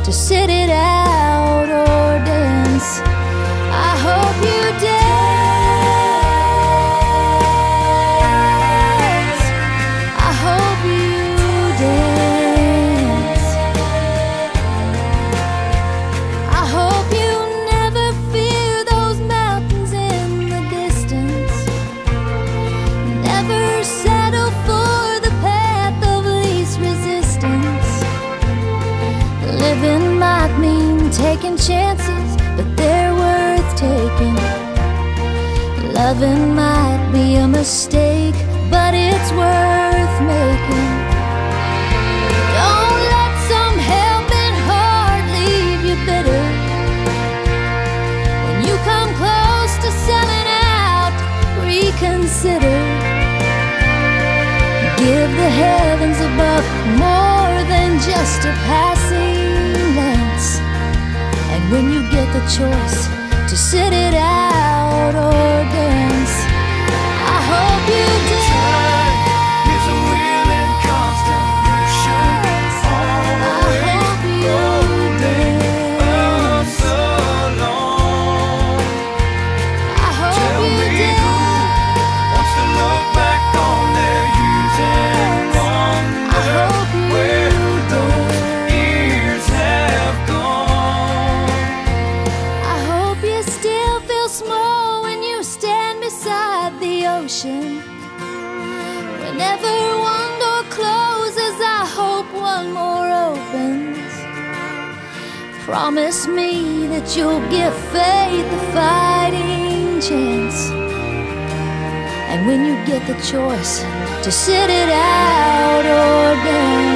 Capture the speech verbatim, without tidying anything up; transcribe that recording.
to sit it out or dance. I hope you dance. I hope you dance. I hope you never fear those mountains in the distance. Never settle for the path of least resistance. Living might mean taking chances, but they're worth taking. Loving might be a mistake, but it's worth making. Don't let some helping heart leave you bitter. When you come close to selling out, reconsider. Give the heavens above more than just a passing glance. And when you get the choice to sit it out or dance, I hope you dance. Time is a wheel in constant motion, always rolling us along. I hope Tell you me dance. who wants to look back on their years and I wonder hope you where those dance. years have gone. I hope you still feel small when you stand beside the ocean. Whenever one door closes, I hope one more opens. Promise me that you'll give faith a fighting chance. And when you get the choice to sit it out or dance,